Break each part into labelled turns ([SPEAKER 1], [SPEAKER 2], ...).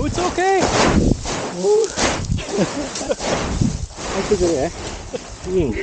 [SPEAKER 1] It's okay.
[SPEAKER 2] 入ってくるね。いい。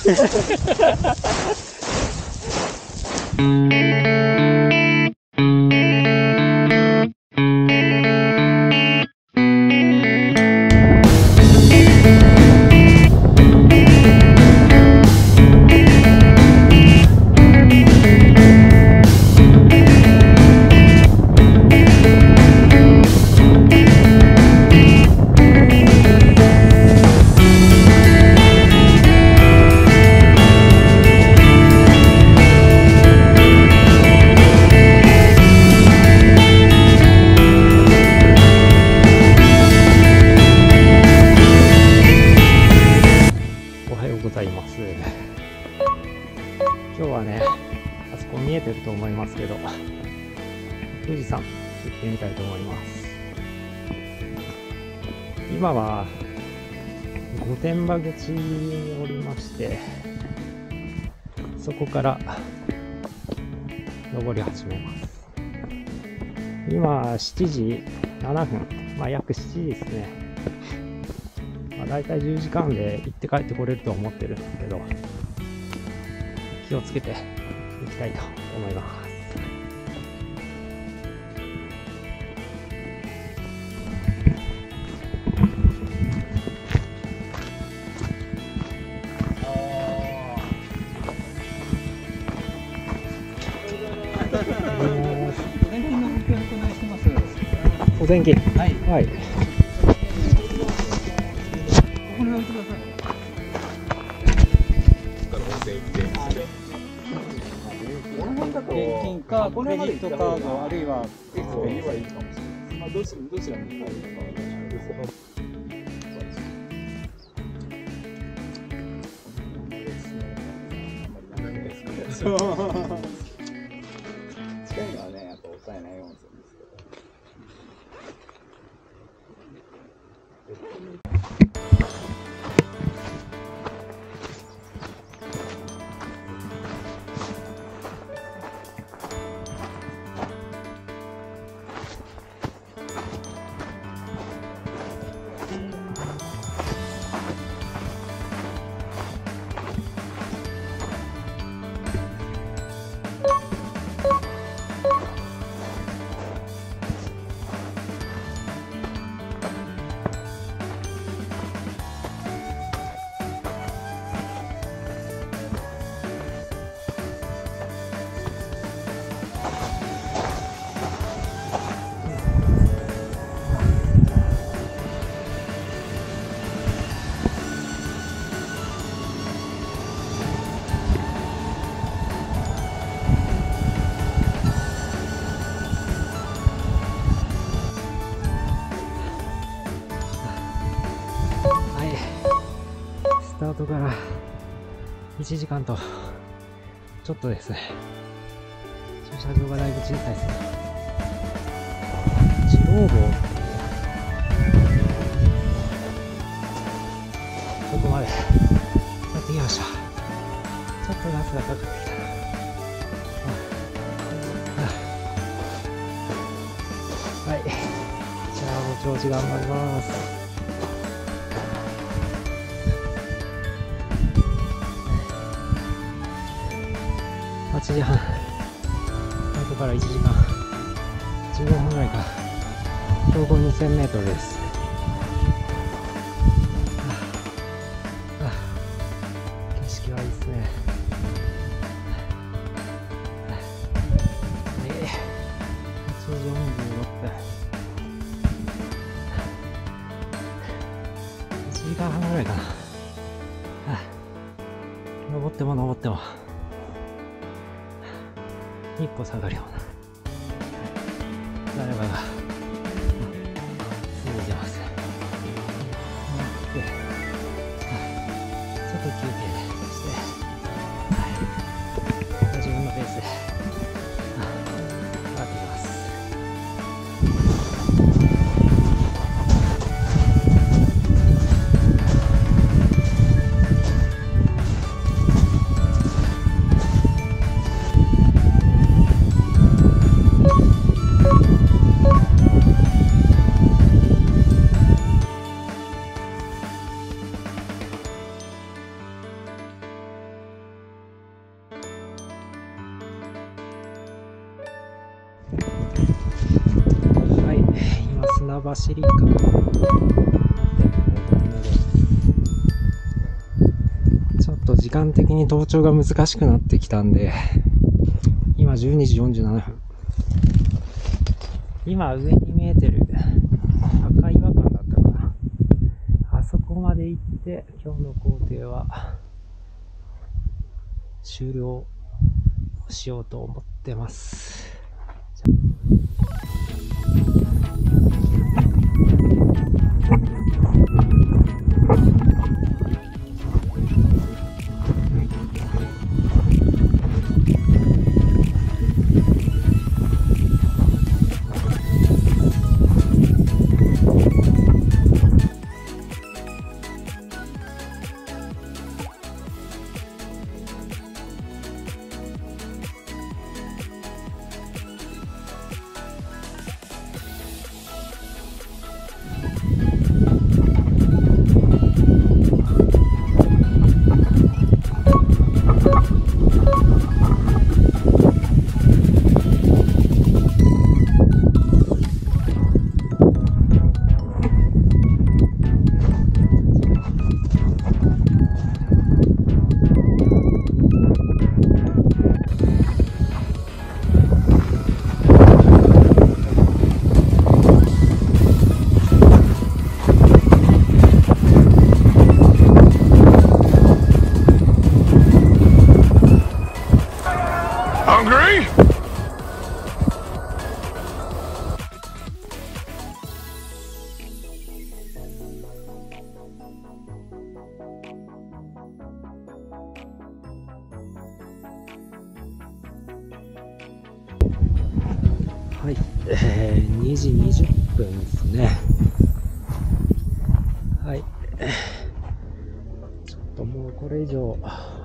[SPEAKER 1] 今日はね、あそこ見えてると思いますけど、富士山行ってみたいと思います。今は御殿場口におりまして、そこから登り始めます。今7時7分、約7時ですね。だいたい10時間で行って帰ってこれると思ってるんですけど、気をつけていきたいと思います。お天気。はい。はい。これ置いてください。現金かクレジットカードあるいはエクスペンはいいかもしれない。どちらに変えるかはそう近いのはね、やっぱ抑えないようにするんですけど。スタートから1時間とちょっとですね。駐車場がだいぶ小さいですね。二郎坊っていうそこまでやってきました。ちょっとガスがかかってきたな。はい、じゃあもう調子頑張ります。8時半、スタートから1時間15分ぐらいか。標高2000メートルです。景色はいいですね。8時46分、1時間半ぐらいかな。登っても登っても一歩下がるような誰かが続いてます。で、ちょっと休憩して、また自分のペースで上がっていきます。 はい、今砂走りかな。ちょっと時間的に登頂が難しくなってきたんで、今12時47分。今上に見えてる赤岩館だったかな。あそこまで行って今日の行程は終了しようと思ってます。はい、2時20分ですね。はい、ちょっともうこれ以上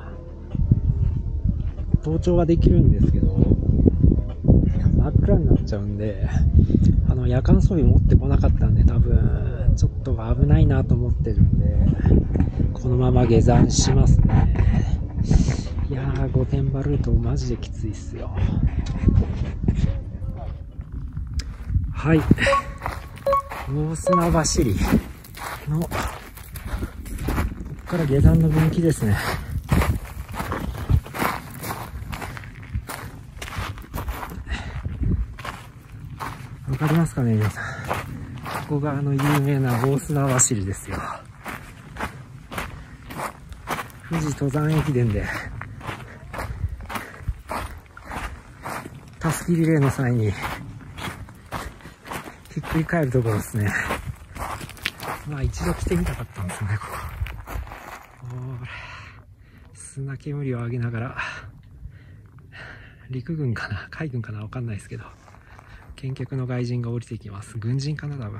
[SPEAKER 1] 登頂はできるんですけど、真っ暗になっちゃうんで、夜間装備持ってこなかったんで、多分ちょっと危ないなと思ってるんで、このまま下山しますね。いやー、御殿場ルートマジできついっすよ。はい、大砂走りのここから下山の分岐ですね。わかりますかね、皆さん。ここが有名な大砂走りですよ。富士登山駅伝でたすきリレーの際にひっくり返るところですね。まあ一度来てみたかったんですよね、ここ。砂煙を上げながら、陸軍かな海軍かなわかんないですけど、見客の外人が降りてきます。軍人かな多分。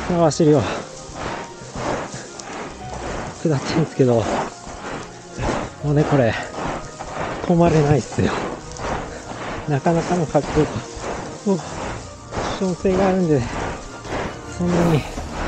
[SPEAKER 1] の走りを下ってるんですけど、もうね、これ止まれないっすよ。なかなかの角度とクッション性があるんで、そんなに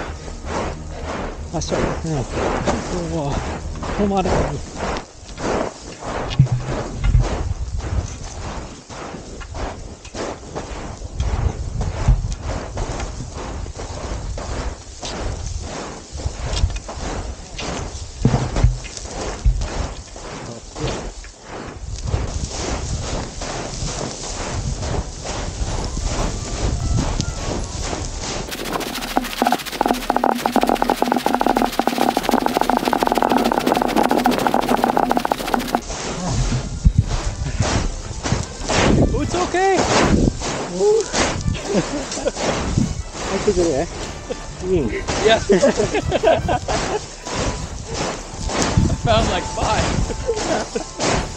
[SPEAKER 1] 足を出せない。止まれない。It's okay.
[SPEAKER 2] 入ってくるね。いい。
[SPEAKER 3] Yeah. I found like 5.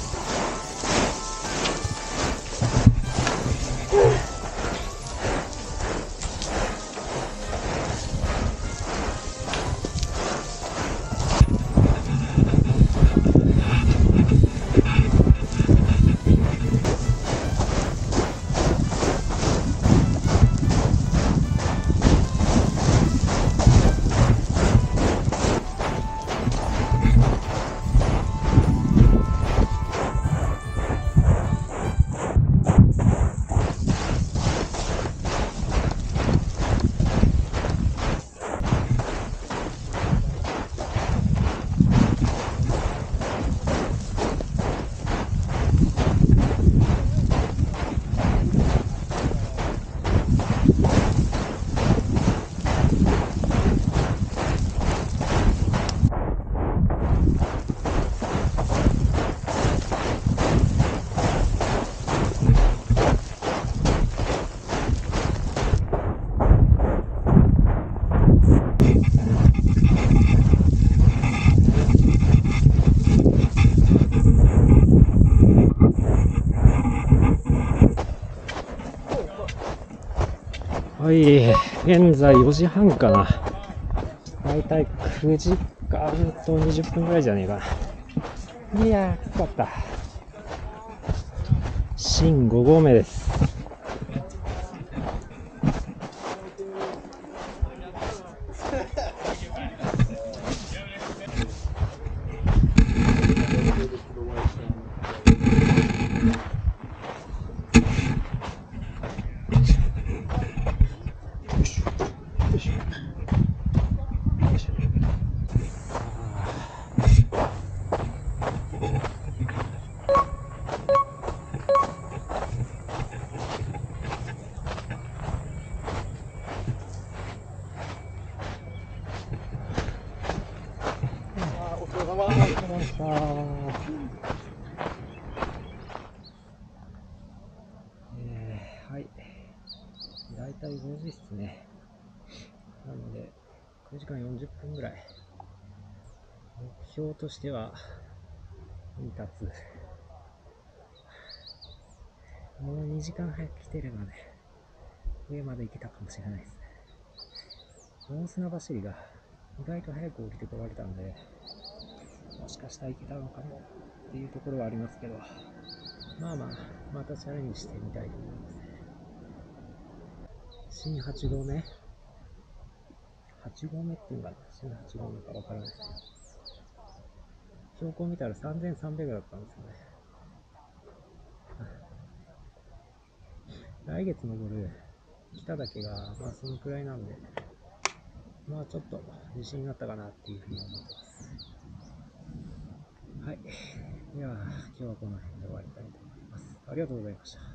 [SPEAKER 1] はい、現在4時半かな。だいたい9時間と20分ぐらいじゃねえかな。いやー、きつかった。新5合目です。はい。だいたい5時っすね。なので、9時間40分ぐらい。目標としては、に立つ。もう2時間早く来てればね、上まで行けたかもしれないですね。大砂走りが意外と早く降りてこられたんで、もしかしたらいけたのかもっていうところはありますけど、まあまあ、またチャレンジしてみたいと思いますね。新8合目 ?8 合目っていうのかな、新8合目かわからないですけど、標高見たら3300だったんですよね。来月登る北岳がまあそのくらいなんで、まあちょっと自信があったかなっていうふうに思ってます。はい。では今日はこの辺で終わりたいと思います。ありがとうございました。